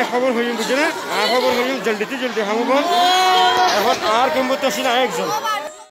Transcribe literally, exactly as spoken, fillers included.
খবর হইম বুঝে না আর খবর হইম জলদিতে জলদি হামবন এখন আর কিংবত ছিল একজন